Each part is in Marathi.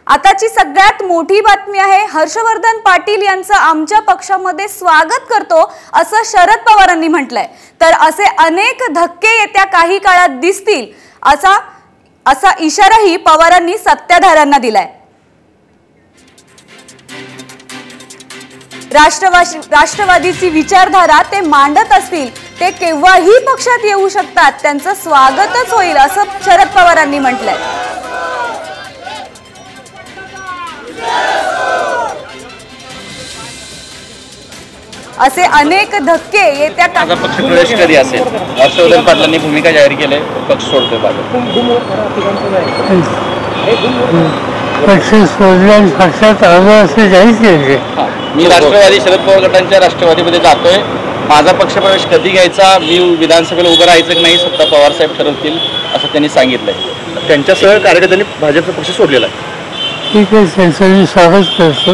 आताची सगळ्यात मोठी बातमी आहे, हर्षवर्धन पाटील यांचं आमच्या पक्षामध्ये स्वागत करतो असं शरद पवारांनी म्हटलंय। तर असे अनेक धक्के येत्या काही काळात दिसतील असा इशाराही पवारांनी सत्ताधाऱ्यांना दिलाय। राष्ट्रवादीची विचारधारा ते मांडत असतील ते केव्हाही पक्षात येऊ शकतात, त्यांचं स्वागतच होईल असं शरद पवारांनी म्हटलंय। असे अनेक धक्के येत्या माझा पक्ष प्रवेश कधी असेल, हर्षवर्धन पाटलांनी भूमिका जाहीर केली, पक्ष सोडतोय पक्ष सोडल्या पक्षात आलो असे जाहीर केले। मी राष्ट्रवादी शरद पवार गटांच्या राष्ट्रवादीमध्ये जातोय, माझा पक्ष प्रवेश कधी घ्यायचा, मी विधानसभेला उभं राहायचं की नाही सत्ता पवार साहेब ठरवतील असं त्यांनी सांगितलंय। त्यांच्यासह कार्यकर्त्यांनी भाजपचा पक्ष सोडलेला आहे। ठीक आहे, त्यांचं मी स्वागत करतो।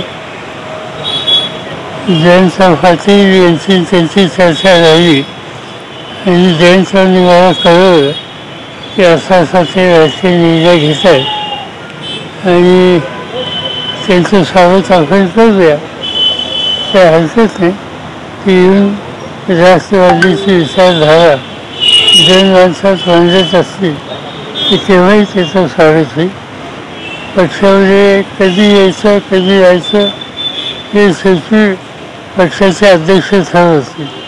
जयंत पाटील यांची त्यांची चर्चा झाली आणि जयंत मला कळवलं की असा ते राजकीय निर्णय घेत आहेत आणि त्यांचं स्वागत आपण करूया, काय हरकत नाही। ती येऊन राष्ट्रवादीची विचारधारा जन माणसात मांडत असतील की तेव्हाही त्याचं स्वागत होईल। पक्षामध्ये कधी यायचं कधी जायचं हे शेवटी पक्षाचे अध्यक्ष ठरवतील।